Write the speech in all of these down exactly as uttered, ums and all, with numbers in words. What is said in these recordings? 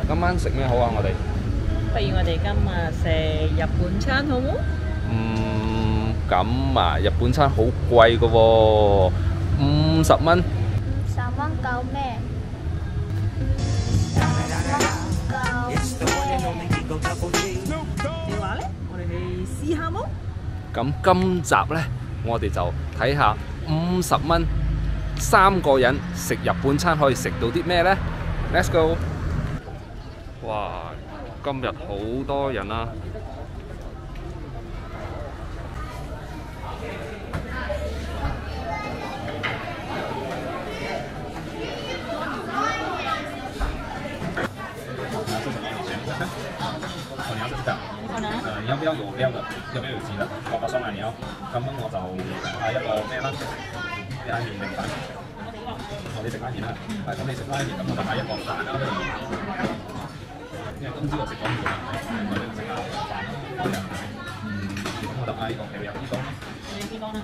今晚食咩好啊？我哋不如我哋今日食日本餐好冇？ 嗯咁啊，日本餐好貴噶喎，五十蚊。 五十蚊夠咩？ 你話咧，我哋嚟試下冇？ 咁今集呢，我哋就睇下五十蚊三個人食日本餐可以食到啲咩呢？ Let's go！ 哇，今日好多人啊！ 你要是这样，呃，你要不要有料的？要不要有鸡的？我我送啊，你要。咁樣我就嗌一個咩啦？拉麵定飯？我哋食拉麵啦。係咁，你食拉麵，咁我就嗌一個飯啦。因為今朝我食咗麵，我哋食下飯啦。嗯，咁我就嗌呢個牛油魚乾啦。 你邊講啦？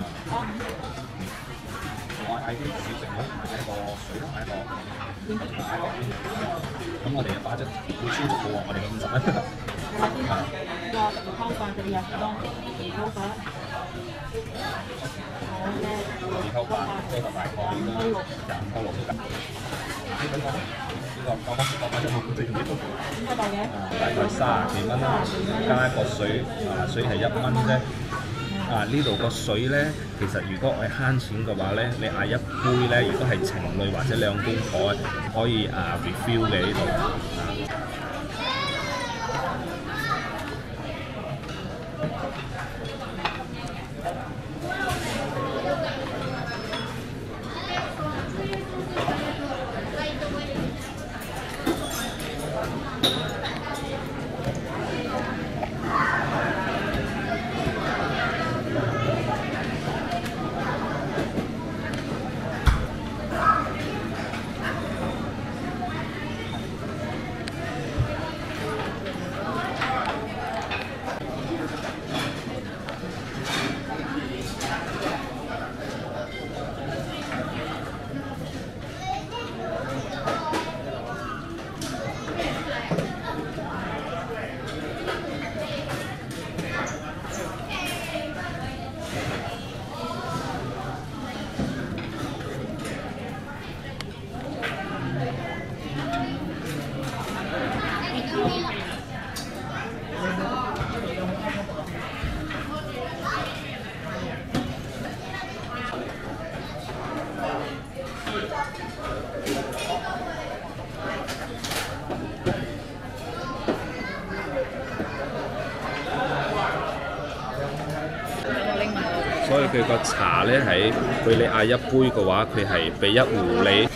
我嗌啲小食咯，嗌一個水咯，嗌一個嗌一個。咁我哋就擺咗好超值嘅喎，我哋嘅五十蚊。係。 個魚湯飯嘅日當魚湯飯。好嘅。 魚湯飯都就大概廿五個六都得。呢個呢個我我我買咗冇最重要。 點解大嘅？ 大概三十幾蚊啦，加一個水啊，水係一蚊啫。啊！呢度個水呢，其實如果我係慳錢嘅話呢，你嗌一杯呢，如果係情侶或者兩公婆可以啊 refill 嘅呢度。 所以佢個茶呢，係佢你嗌一杯嘅話，佢係俾一壺你。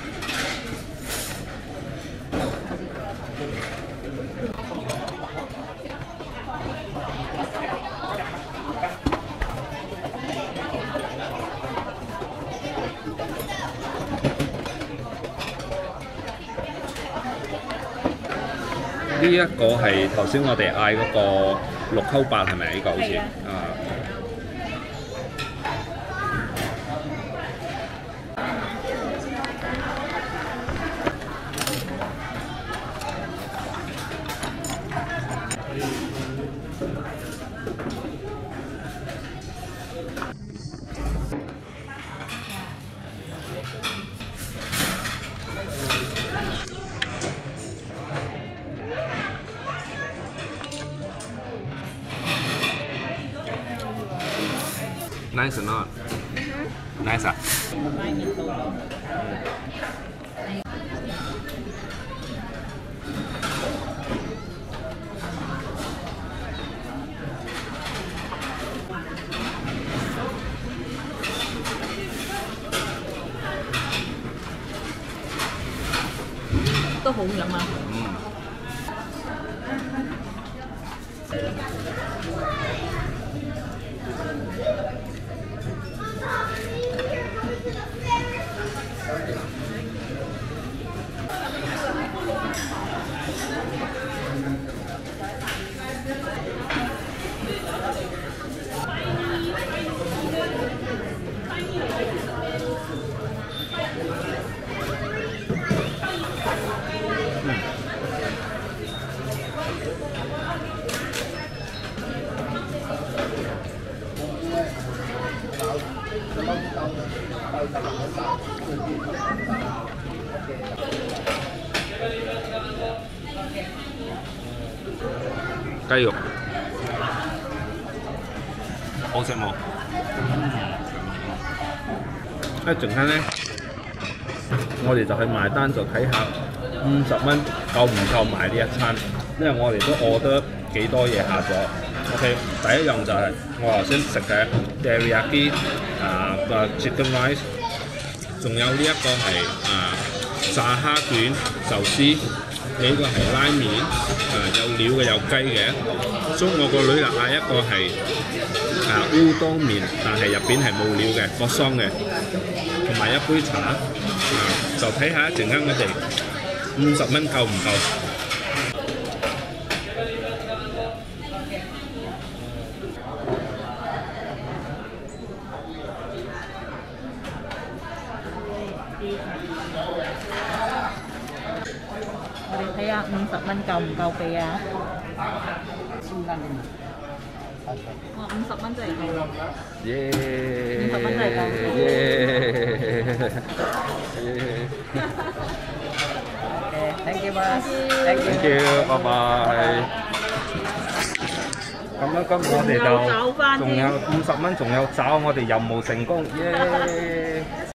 呢一個係頭先我哋嗌嗰個六溝八係咪？呢個好似啊。Nice or not? Nice 啊！ 都好飲啊！ 嗯。 雞肉，好食冇？一陣間咧，我哋就去埋單，就睇下五十蚊夠唔夠買呢一餐，因為我哋都餓得幾多嘢下咗。OK， 第一樣就係我頭先食嘅 teriyaki 啊個 chicken rice， 仲有呢一個係啊炸蝦卷壽司，呢個係拉麵，啊有料嘅有雞嘅。所以我個女就嗌一個係啊烏冬麵，但係入邊係冇料嘅，葛桑嘅，同埋一杯茶。啊，就睇下一陣間我哋五十蚊夠唔夠？ 我哋睇下五十蚊夠唔夠俾啊？哇！五十蚊真係夠啦！ 耶！ 五十蚊真係夠。 耶！ Thank you, boss. Thank you， 拜拜。咁樣今日我哋就仲有五十蚊，仲有找，我哋任務成功，耶！